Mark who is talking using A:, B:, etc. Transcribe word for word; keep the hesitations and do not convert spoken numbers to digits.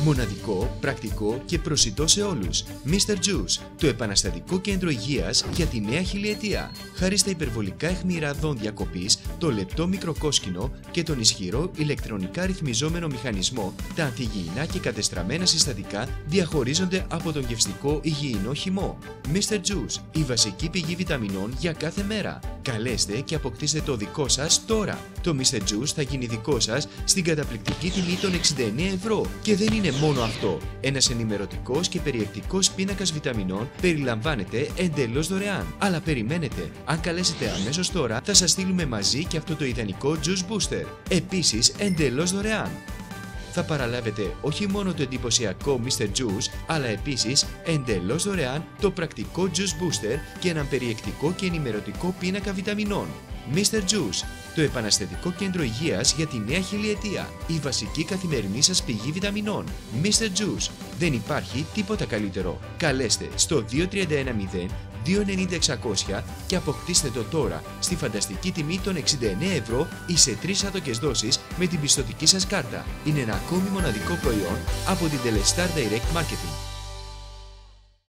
A: Μοναδικό, πρακτικό και προσιτό σε όλους. μίστερ Juice, το επαναστατικό κέντρο υγείας για τη νέα χιλιετία. Χάρη στα υπερβολικά αιχμηρά δόντια κοπής, το λεπτό μικροκόσκινο και τον ισχυρό ηλεκτρονικά ρυθμιζόμενο μηχανισμό, τα αντιγυηνά και κατεστραμμένα συστατικά διαχωρίζονται από τον γευστικό υγιεινό χυμό. μίστερ Juice, η βασική πηγή βιταμινών για κάθε μέρα. Καλέστε και αποκτήστε το δικό σας τώρα. Το μίστερ Juice θα γίνει δικό σας στην καταπληκτική τιμή των εξήντα εννέα ευρώ. Και δεν είναι μόνο αυτό. Ένας ενημερωτικός και περιεκτικός πίνακας βιταμινών περιλαμβάνεται εντελώς δωρεάν. Αλλά περιμένετε, αν καλέσετε αμέσως τώρα, θα σας στείλουμε μαζί και αυτό το ιδανικό Juice Booster. Επίσης, εντελώς δωρεάν. Θα παραλάβετε όχι μόνο το εντυπωσιακό μίστερ Juice, αλλά επίσης εντελώς δωρεάν το πρακτικό Juice Booster και έναν περιεκτικό και ενημερωτικό πίνακα βιταμινών. μίστερ Juice, το επαναστατικό κέντρο υγείας για τη νέα χιλιετία. Η βασική καθημερινή σας πηγή βιταμινών. μίστερ Juice, δεν υπάρχει τίποτα καλύτερο. Καλέστε στο δύο τρία ένα μηδέν δύο εννιά εξακόσια και αποκτήστε το τώρα στη φανταστική τιμή των εξήντα εννέα ευρώ ή σε τρεις άτοκες δόσεις με την πιστωτική σας κάρτα. Είναι ένα ακόμη μοναδικό προϊόν από την Telestar Direct Marketing.